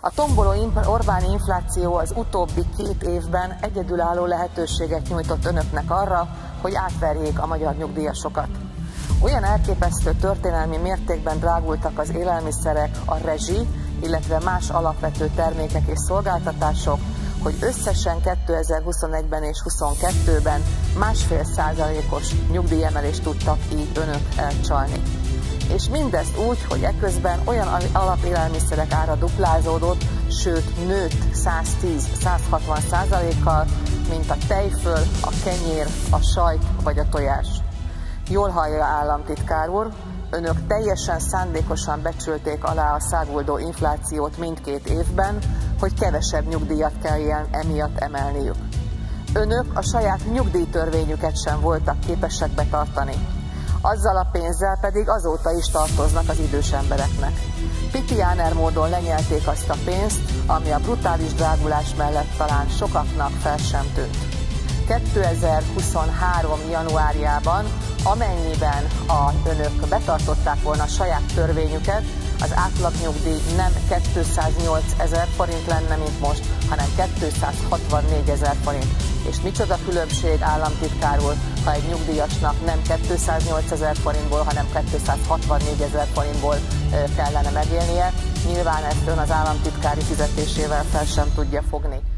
A tomboló Orbáni infláció az utóbbi 2 évben egyedülálló lehetőséget nyújtott önöknek arra, hogy átverjék a magyar nyugdíjasokat. Olyan elképesztő történelmi mértékben drágultak az élelmiszerek, a rezsi, illetve más alapvető termékek és szolgáltatások, hogy összesen 2021-ben és 2022-ben 1,5%-os nyugdíjemelést tudtak így önök elcsalni. És mindezt úgy, hogy eközben olyan alapélelmiszerek ára duplázódott, sőt nőtt 110-160%-kal, mint a tejföl, a kenyér, a sajt vagy a tojás. Jól hallja, államtitkár úr, önök teljesen szándékosan becsülték alá a száguldó inflációt mindkét évben, hogy kevesebb nyugdíjat kelljen emiatt emelniük. Önök a saját nyugdíjtörvényüket sem voltak képesek betartani. Azzal a pénzzel pedig azóta is tartoznak az idős embereknek. Pitiáner módon lenyelték azt a pénzt, ami a brutális drágulás mellett talán sokaknak fel sem tűnt. 2023. januárjában, amennyiben önök betartották volna a saját törvényüket, az átlagnyugdíj nem 208 000 forint lenne, mint most, hanem 264 000 forint. És micsoda különbség, államtitkár úr, ha egy nyugdíjasnak nem 208 000 forintból, hanem 264 000 forintból kellene megélnie. Nyilván ezt ön az államtitkári fizetésével fel sem tudja fogni.